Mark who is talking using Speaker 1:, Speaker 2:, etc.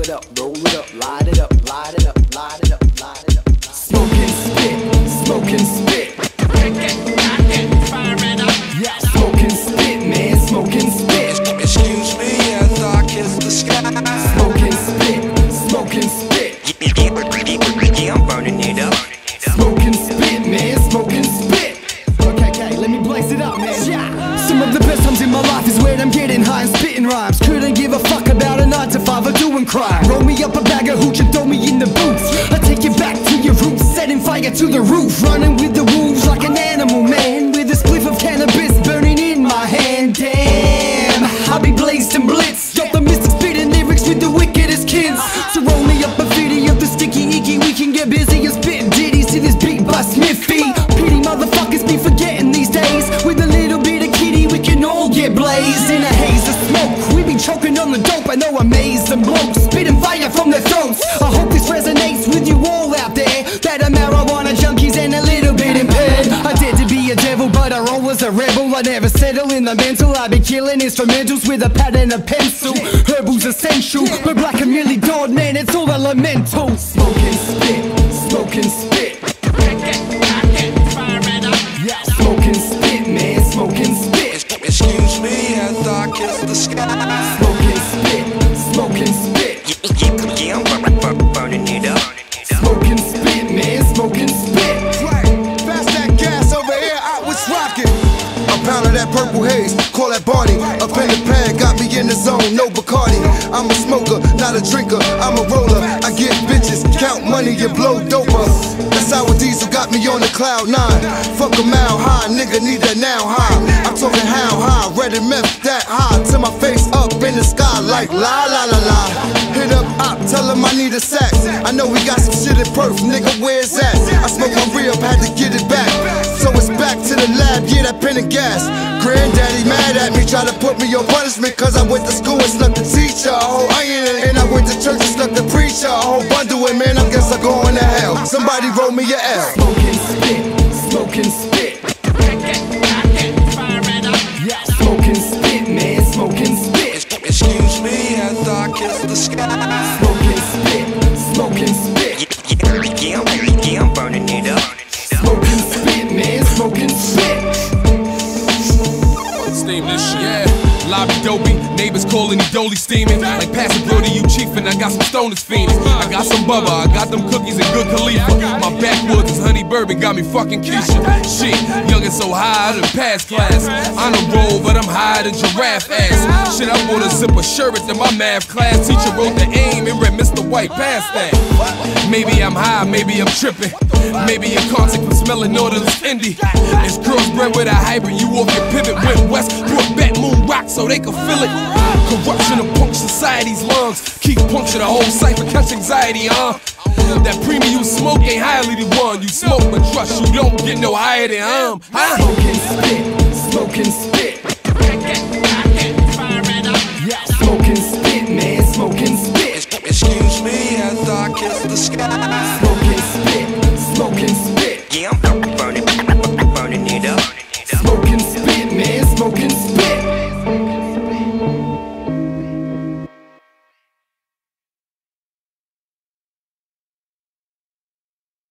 Speaker 1: it up, roll it up, light it up, light it up, light it up, light it up. Smoke and spit, smoke and spit. Yeah, smoke and spit, man, smoke and spit.
Speaker 2: Excuse me as I kiss the sky.
Speaker 1: Smoke and spit, smoke and spit.
Speaker 2: Yeah, I'm burning it up.
Speaker 1: Smoke and spit, man, smoke and spit. Okay, let me blaze it up, man. Yeah. Some of the best times in my life is when I'm getting high and spitting rhymes. Couldn't give a fuck about a 9 to 5 or doing crime. Roll me up a bag of hooch and throw me in the boots. I take you back to your roots, setting fire to the roof. Running with the wolves like an animal, man. With a spliff of cannabis burning in my hand. Damn, I be blazed and blitzed. Got the mystic spitting lyrics with the wickedest kids. So roll me up a video of the sticky icky. We can get busy and spit ditties to this beat by Smithy. Pity motherfuckers be forgetting these days. With a little bit of kitty we can all get blazed. In a haze of smoke, we be choking on the dope. I know I'm amazed and blokes spitting fire from their throats. I hope this resonates with you all out there that are marijuana junkies and a little bit impaired. I dare to be a devil but I roll as a rebel. I never settle in the mental. I be killing instrumentals with a pad and a pencil. Herbal's essential, but black and really God, man, it's all elemental. Smoke and spit, smoke and spit. Yeah, smoke and spit, man, smoke and spit.
Speaker 2: Excuse me as I kiss the sky.
Speaker 1: Smoke and spit, smoke and spit.
Speaker 2: Yeah, I'm burning it up.
Speaker 1: Smoke and spit, man, smoke and spit.
Speaker 3: Pass that gas over here, I was rocking. A pound of that purple haze, call that Barney. Up in the pan, got me in the zone, no Bacardi. I'm a smoker, not a drinker, I'm a roller. I get bitches, count money and blow doper. That's how a diesel got me on the cloud 9. Fuck a mile high, nigga need that now high. I'm talking how high, red and meth that high. Till my face up in the sky like la la la la. Hit up, tell him I need a sax. I know we got some shit in Perth, nigga, where's that? I smoke my re-up, had to get it back. So it's back to the lab, yeah, that pen and gas. Granddaddy mad at me, try to put me on punishment. Cause I went to school and slept the teacher, a whole onion. And I went to church and slept the preacher, a whole bundle. And man, I guess I'm going to hell. Somebody roll me a L.
Speaker 1: Smoke and spit, smoke and spit. Yeah, smoke and spit, man, smoke and spit.
Speaker 2: Excuse me as I kiss the sky.
Speaker 1: Smoke and spit, smoke and spit.
Speaker 2: Yeah, I'm burning it up.
Speaker 1: Smoke and spit, man, smoke and spit.
Speaker 4: Steam this shit. Yeah, lobby dopey, neighbors calling me dolly steaming. Like pass it bro to you chiefin', I got some stoners fiending. I got some bubba, I got them cookies and good Khalifa. My backwoods is honey bourbon, got me fucking Keisha. Shit, young and so high, I done past class. On a roll, but I'm higher than giraffe ass. Shit, I wanna zip a sherbet in my math class. Teacher wrote the aim and read Mr. White past that. Maybe I'm high, maybe I'm tripping. Maybe a contact for smelling Nautilus Indie. It's girls bred with a hybrid, you off your pivot. Went west, brought back moon rock so they could feel it. Corruption of punk society's lungs. Keep puncture the whole cipher, catch anxiety, That premium smoke ain't highly the one. You smoke but trust, you don't get no higher than Huh?
Speaker 1: Smoke and spit, smoke and spit.